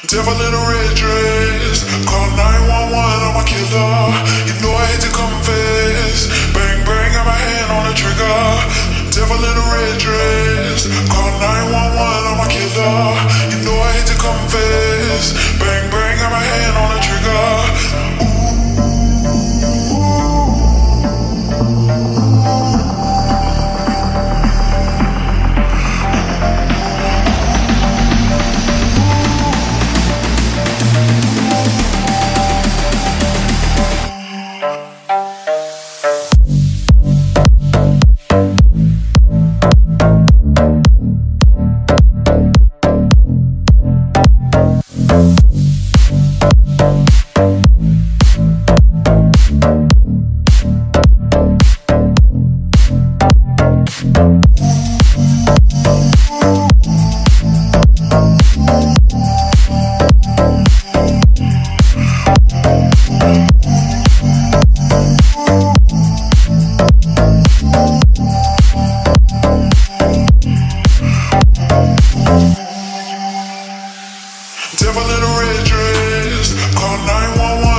Devil in a red dress, call 911, I'm a killer. You know I hate to confess. Bang, bang, got my hand on the trigger. Devil in a red dress, call 911, I'm a killer. You know I hate to confess. Bang, bang, got my hand on the trigger. Devil in a red dress, call 911.